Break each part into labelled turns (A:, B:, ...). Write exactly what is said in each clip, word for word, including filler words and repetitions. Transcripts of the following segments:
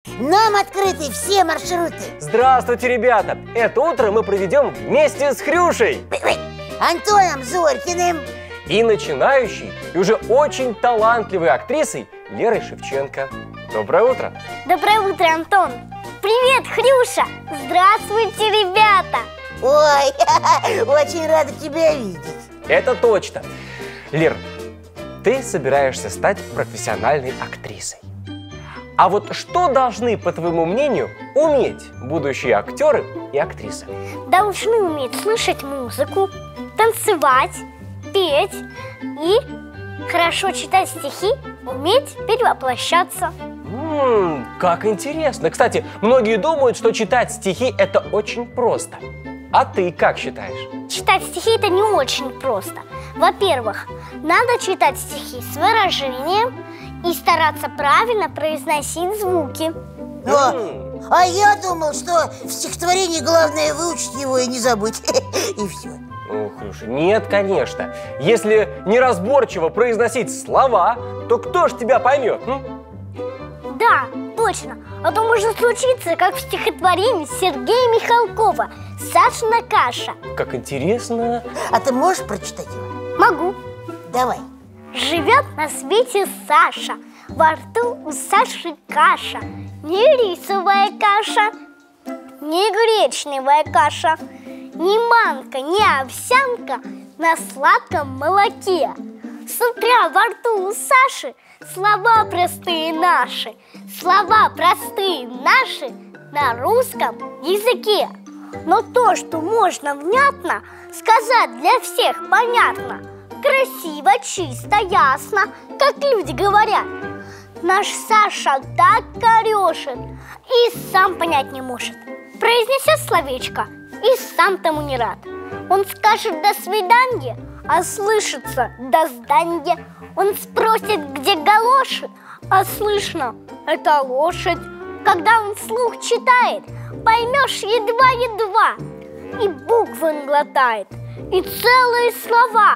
A: Нам открыты все маршруты.
B: Здравствуйте, ребята! Это утро мы проведем вместе с Хрюшей,
A: Антоном Зорькиным
B: и начинающей, и уже очень талантливой актрисой Лерой Шевченко. Доброе утро!
C: Доброе утро, Антон! Привет, Хрюша! Здравствуйте, ребята!
A: Ой, очень рада тебя видеть.
B: Это точно! Лер, ты собираешься стать профессиональной актрисой. А вот что должны, по твоему мнению, уметь будущие актеры и актрисы?
C: Должны уметь слышать музыку, танцевать, петь и хорошо читать стихи, уметь перевоплощаться.
B: Ммм, как интересно. Кстати, многие думают, что читать стихи – это очень просто. А ты как считаешь?
C: Читать стихи – это не очень просто. Во-первых, надо читать стихи с выражением и стараться правильно произносить звуки.
A: О, а я думал, что в стихотворении главное выучить его и не забыть. И все.
B: Ну, Хрюша, нет, конечно. Если неразборчиво произносить слова, то кто ж тебя поймет? М?
C: Да, точно. А то может случиться, как в стихотворении Сергея Михалкова «Сашина каша».
B: Как интересно.
A: А ты можешь прочитать его?
C: Могу.
A: Давай.
C: Живет на свете Саша, во рту у Саши каша. Не рисовая каша, не гречневая каша, не манка, не овсянка на сладком молоке. С утра во рту у Саши слова простые наши, слова простые наши на русском языке. Но то, что можно внятно сказать, для всех понятно. Красиво, чисто, ясно, как люди говорят. Наш Саша так корешит и сам понять не может. Произнесет словечко и сам тому не рад. Он скажет «до свидания», а слышится «до здания». Он спросит, где галоши, а слышно «это лошадь». Когда он вслух читает, поймешь едва-едва. И буквы он глотает, и целые слова.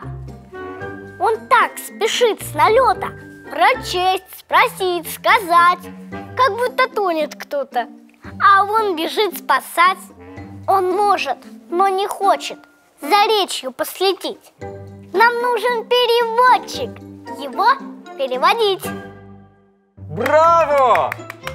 C: Он так спешит с налета прочесть, спросить, сказать, как будто тонет кто-то. А он бежит спасать. Он может, но не хочет за речью последить. Нам нужен переводчик, его переводить.
B: Браво!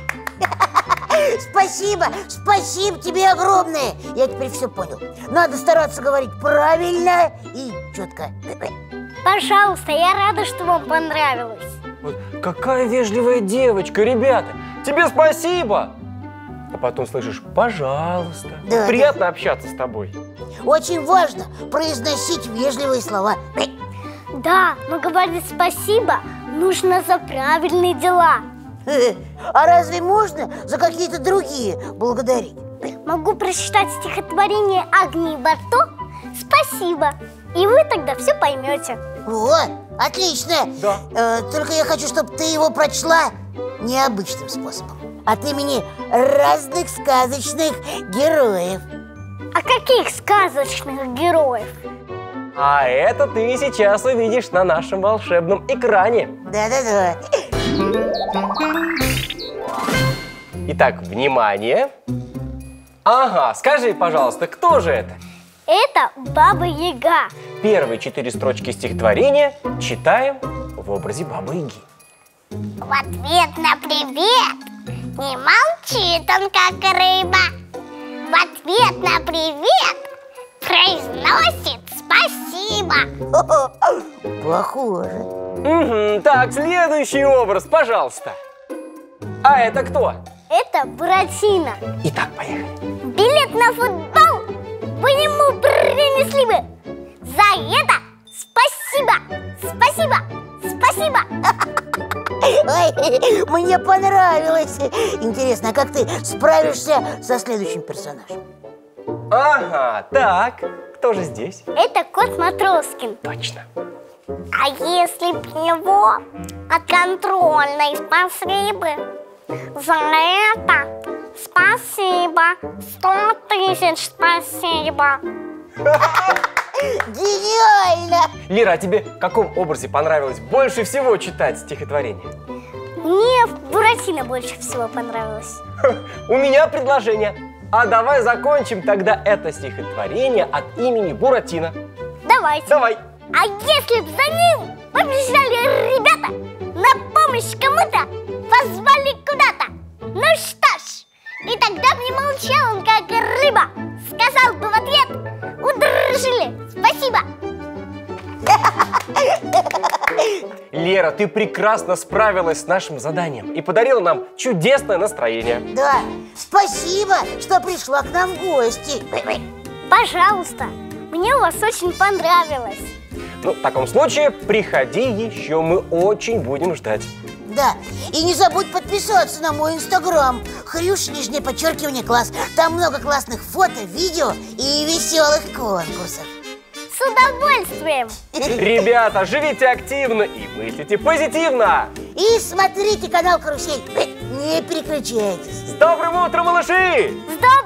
A: Спасибо, спасибо тебе огромное. Я теперь все понял. Надо стараться говорить правильно и четко.
C: Пожалуйста, я рада, что вам понравилось.
B: Вот какая вежливая девочка, ребята! Тебе спасибо! А потом слышишь «пожалуйста».
A: Да,
B: приятно
A: да.
B: общаться с тобой.
A: Очень важно произносить вежливые слова.
C: Да, но говорить спасибо нужно за правильные дела.
A: А разве можно за какие-то другие благодарить?
C: Могу прочитать стихотворение Агнии Барто «Спасибо», и вы тогда все поймете.
A: Вот, отлично.
B: Да.
A: Э, только я хочу, чтобы ты его прочла необычным способом. От имени разных сказочных героев.
C: А каких сказочных героев?
B: А это ты сейчас увидишь на нашем волшебном экране.
A: Да-да-да.
B: Итак, внимание. Ага, скажи, пожалуйста, кто же это?
C: Это Баба Яга.
B: Первые четыре строчки стихотворения читаем в образе Бабы Яги.
C: В ответ на привет не молчит он, как рыба. В ответ на привет произносит спасибо.
A: Похоже.
B: Угу, так, следующий образ, пожалуйста. А это кто?
C: Это Буратино.
B: Итак, поехали.
C: Билет на футбол вы ему принесли бы. За это спасибо, спасибо, спасибо.
A: Ой, мне понравилось. Интересно, а как ты справишься со следующим персонажем?
B: Ага, так, кто же здесь?
C: Это кот Матроскин.
B: Точно.
C: А если б его от контрольной спасли бы? За это спасибо, сто тысяч спасибо.
A: Гениально!
B: Лера, а тебе в каком образе понравилось больше всего читать стихотворение?
C: Мне Буратино больше всего понравилось.
B: У меня предложение. А давай закончим тогда это стихотворение от имени Буратино.
C: Давайте.
B: Давай.
C: А если б за ним побежали ребята, на помощь кому-то позвали куда-то? Ну что ж, и тогда б не молчал он, как рыба, сказал бы в ответ: удружили, спасибо.
B: Лера, ты прекрасно справилась с нашим заданием и подарила нам чудесное настроение.
A: Да, спасибо, что пришла к нам в гости.
C: Пожалуйста, мне у вас очень понравилось.
B: Ну, в таком случае, приходи еще, мы очень будем ждать.
A: Да, и не забудь подписаться на мой инстаграм Хрюш, нижнее подчеркивание, класс. Там много классных фото, видео и веселых конкурсов.
C: С удовольствием.
B: Ребята, живите активно и мыслите позитивно.
A: И смотрите канал Карусель. Не переключайтесь.
B: С добрым утром, малыши!
C: С добрым